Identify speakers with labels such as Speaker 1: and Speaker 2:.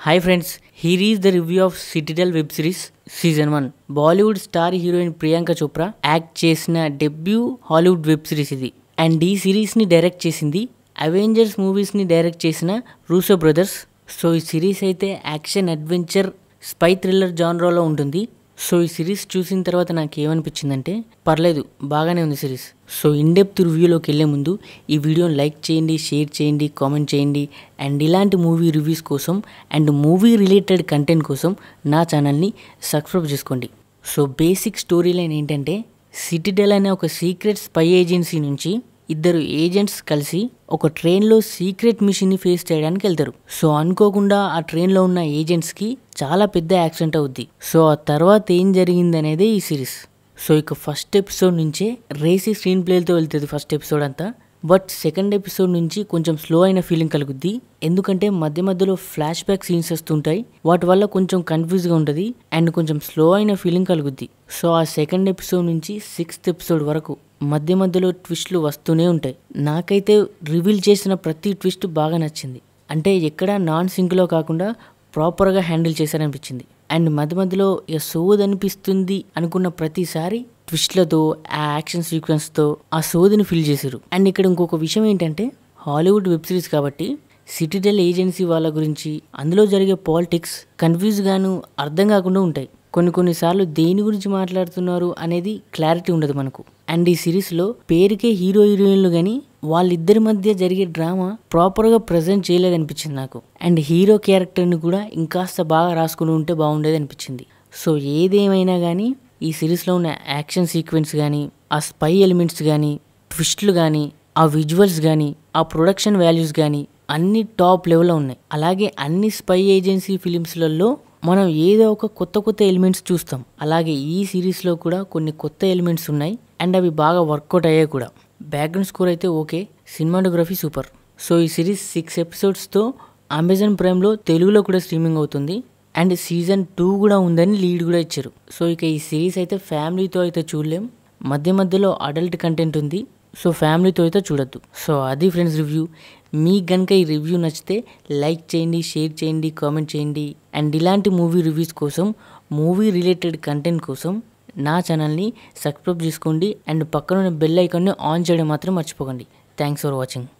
Speaker 1: Hi friends, here is the review of Citadel web series season 1. Bollywood star heroine Priyanka Chopra act చేసిన debut Hollywood web series ఇది. And ఈ సిరీస్ని direct చేసింది Avengers మూవీస్ని direct చేసిన Russo brothers. So ఈ series అయితే యాక్షన్, అడ్వెంచర్, స్పై థ్రిల్లర్ జానరాలో ఉంటుంది. సో ఈ సిరీస్ చూసిన తర్వాత నాకు ఏమనిపించిందంటే పర్లేదు, బాగానే ఉంది సిరీస్. సో ఇన్డెప్త్ రివ్యూలోకి వెళ్ళే ముందు ఈ వీడియోని లైక్ చేయండి, షేర్ చేయండి, కామెంట్ చేయండి. అండ్ ఇలాంటి మూవీ రివ్యూస్ కోసం అండ్ మూవీ రిలేటెడ్ కంటెంట్ కోసం నా ఛానల్ని సబ్స్క్రైబ్ చేసుకోండి. సో బేసిక్ స్టోరీ లైన్ ఏంటంటే, సిటిడెల్ అనే ఒక సీక్రెట్ స్పై ఏజెన్సీ నుంచి ఇద్దరు ఏజెంట్స్ కలిసి ఒక ట్రైన్లో సీక్రెట్ మిషన్ని ఫేస్ చేయడానికి వెళ్తారు. సో అనుకోకుండా ఆ ట్రైన్లో ఉన్న ఏజెంట్స్కి చాలా పెద్ద యాక్సిడెంట్ అవుద్ది. సో ఆ తర్వాత ఏం జరిగింది అనేది ఈ సిరీస్. సో ఇక ఫస్ట్ ఎపిసోడ్ నుంచే రేసీ స్క్రీన్ ప్లేతో వెళ్తుంది ఫస్ట్ ఎపిసోడ్ అంతా. బట్ సెకండ్ ఎపిసోడ్ నుంచి కొంచెం స్లో అయిన ఫీలింగ్ కలుగుద్ది. ఎందుకంటే మధ్య మధ్యలో ఫ్లాష్ బ్యాక్ సీన్స్ వస్తుంటాయి, వాటి వల్ల కొంచెం కన్ఫ్యూజ్గా ఉంటుంది అండ్ కొంచెం స్లో అయిన ఫీలింగ్ కలుగుద్ది. సో ఆ సెకండ్ ఎపిసోడ్ నుంచి 6th ఎపిసోడ్ వరకు మధ్య మధ్యలో ట్విస్ట్లు వస్తూనే ఉంటాయి. నాకైతే రివీల్ చేసిన ప్రతి ట్విస్ట్ బాగా నచ్చింది. అంటే ఎక్కడ నాన్ సింక్లో కాకుండా ప్రాపర్గా హ్యాండిల్ చేశారనిపించింది. అండ్ మధ్య మధ్యలో ఇక సోది అనిపిస్తుంది అనుకున్న ప్రతిసారి ట్విస్ట్లతో, ఆ యాక్షన్ సీక్వెన్స్తో ఆ సోదిని ఫిల్ చేశారు. అండ్ ఇక్కడ ఇంకొక విషయం ఏంటంటే, హాలీవుడ్ వెబ్ సిరీస్ కాబట్టి సిటిడెల్ ఏజెన్సీ వాళ్ళ గురించి, అందులో జరిగే పాలిటిక్స్ కన్ఫ్యూజ్గాను అర్థం కాకుండా ఉంటాయి. కొన్నిసార్లు దేని గురించి మాట్లాడుతున్నారు అనేది క్లారిటీ ఉండదు మనకు. అండ్ ఈ సిరీస్లో పేరుకే హీరో హీరోయిన్లు కానీ వాళ్ళిద్దరి మధ్య జరిగే డ్రామా ప్రాపర్గా ప్రజెంట్ చేయలేదనిపించింది నాకు. అండ్ హీరో క్యారెక్టర్ని కూడా ఇంకాస్త బాగా రాసుకుని ఉంటే బాగుండేది అనిపించింది. సో ఏదేమైనా కానీ ఈ సిరీస్లో ఉన్న యాక్షన్ సీక్వెన్స్ కానీ, ఆ స్పై ఎలిమెంట్స్ కానీ, ట్విస్ట్లు కానీ, ఆ విజువల్స్ కానీ, ఆ ప్రొడక్షన్ వాల్యూస్ కానీ అన్ని టాప్ లెవెల్లో ఉన్నాయి. అలాగే అన్ని స్పై ఏజెన్సీ ఫిలిమ్స్లలో మనం ఏదో ఒక కొత్త ఎలిమెంట్స్ చూస్తాం. అలాగే ఈ సిరీస్లో కూడా కొన్ని కొత్త ఎలిమెంట్స్ ఉన్నాయి అండ్ అవి బాగా వర్కౌట్ అయ్యాయి కూడా. బ్యాక్గ్రౌండ్ స్కోర్ అయితే ఓకే, సినిమాటోగ్రఫీ సూపర్. సో ఈ సిరీస్ 6 ఎపిసోడ్స్తో అమెజాన్ ప్రైమ్లో తెలుగులో కూడా స్ట్రీమింగ్ అవుతుంది. అండ్ సీజన్ 2 కూడా ఉందని లీడ్ కూడా ఇచ్చారు. సో ఇక ఈ సిరీస్ అయితే ఫ్యామిలీతో అయితే చూడలేం, మధ్య మధ్యలో అడల్ట్ కంటెంట్ ఉంది. సో ఫ్యామిలీతో అయితే చూడొద్దు. సో అది ఫ్రెండ్స్ రివ్యూ. మీకు కనుక ఈ రివ్యూ నచ్చితే లైక్ చేయండి, షేర్ చేయండి, కామెంట్ చేయండి. అండ్ ఇలాంటి మూవీ రివ్యూస్ కోసం, మూవీ రిలేటెడ్ కంటెంట్ కోసం నా ఛానల్ని సబ్స్క్రైబ్ చేసుకోండి. అండ్ పక్కన ఉన్న బెల్ ఐకాన్ని ఆన్ చేయడం మాత్రం మర్చిపోకండి. Thanks for watching.